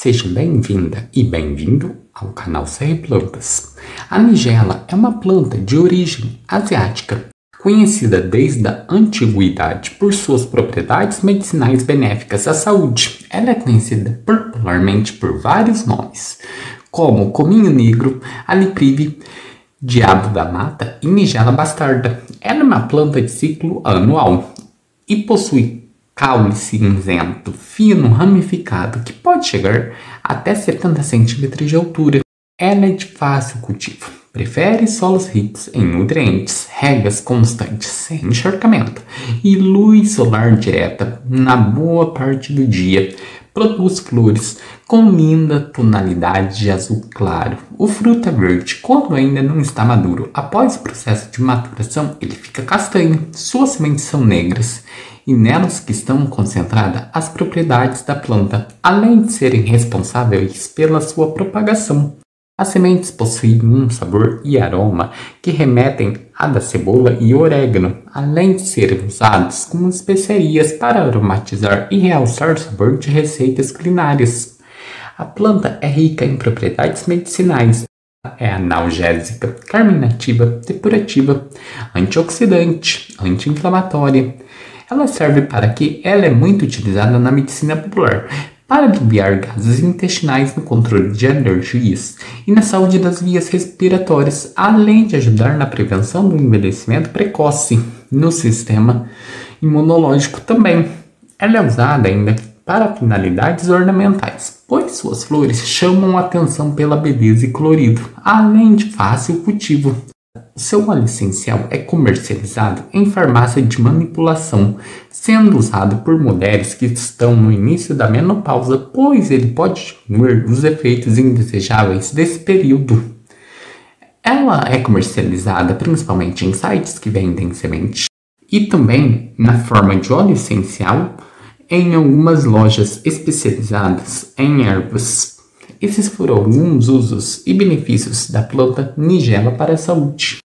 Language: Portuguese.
Seja bem-vinda e bem-vindo ao canal CR Plantas. A nigela é uma planta de origem asiática, conhecida desde a antiguidade por suas propriedades medicinais benéficas à saúde. Ela é conhecida popularmente por vários nomes, como cominho negro, aliprive, diabo da mata e nigela bastarda. Ela é uma planta de ciclo anual e possui caule cinzento, fino, ramificado, que pode chegar até 70 centímetros de altura. Ela é de fácil cultivo. Prefere solos ricos em nutrientes, regas constantes, sem encharcamento e luz solar direta na boa parte do dia. Produz flores com linda tonalidade de azul claro. O fruto é verde quando ainda não está maduro. Após o processo de maturação, ele fica castanho. Suas sementes são negras e nelas que estão concentradas as propriedades da planta, além de serem responsáveis pela sua propagação. As sementes possuem um sabor e aroma que remetem à da cebola e orégano, além de serem usados como especiarias para aromatizar e realçar o sabor de receitas culinárias. A planta é rica em propriedades medicinais. É analgésica, carminativa, depurativa, antioxidante, anti-inflamatória. Ela serve para que ela é muito utilizada na medicina popular, para aliviar gases intestinais no controle de alergias e na saúde das vias respiratórias, além de ajudar na prevenção do envelhecimento precoce no sistema imunológico também. Ela é usada ainda para finalidades ornamentais, pois suas flores chamam a atenção pela beleza e colorido, além de fácil cultivo. Seu óleo essencial é comercializado em farmácia de manipulação, sendo usado por mulheres que estão no início da menopausa, pois ele pode diminuir os efeitos indesejáveis desse período. Ela é comercializada principalmente em sites que vendem sementes e também na forma de óleo essencial em algumas lojas especializadas em ervas. Esses foram alguns usos e benefícios da planta nigela para a saúde.